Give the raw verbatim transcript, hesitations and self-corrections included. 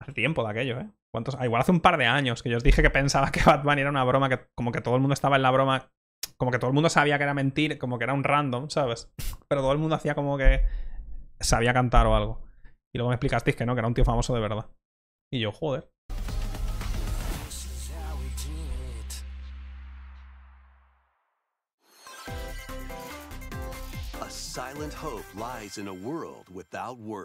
Hace tiempo de aquello, ¿eh? ¿Cuántos? Ah, igual hace un par de años que yo os dije que pensaba que Bad Bunny era una broma, que como que todo el mundo estaba en la broma, como que todo el mundo sabía que era mentir, como que era un random, ¿sabes? Pero todo el mundo hacía como que sabía cantar o algo. Y luego me explicasteis que no, que era un tío famoso de verdad. Y yo, joder. A silent hope lies in a world without words.